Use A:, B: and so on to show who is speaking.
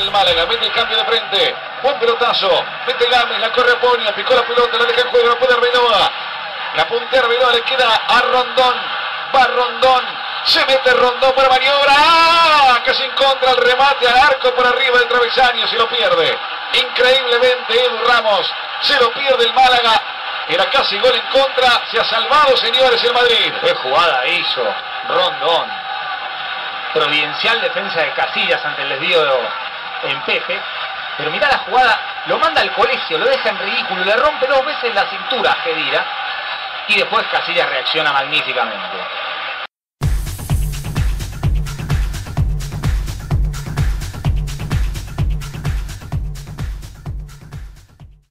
A: el Málaga, mete el cambio de frente, buen pelotazo, mete Gámez, la corre a Ponia, picó la pelota, la deja en juego, no puede Arbeloa, la puntera Arbeloa le queda a Rondón, va Rondón, se mete Rondón para maniobra, ¡ah! Casi en contra el remate al arco por arriba del travesaño, se lo pierde, increíblemente Edu Ramos, se lo pierde el Málaga, era casi gol en contra, se ha salvado señores el Madrid.
B: Qué jugada hizo Rondón. Providencial defensa de Casillas ante el desvío en Pepe. Pero mirá la jugada, lo manda al colegio, lo deja en ridículo, le rompe 2 veces la cintura a Khedira. Y después Casillas reacciona magníficamente.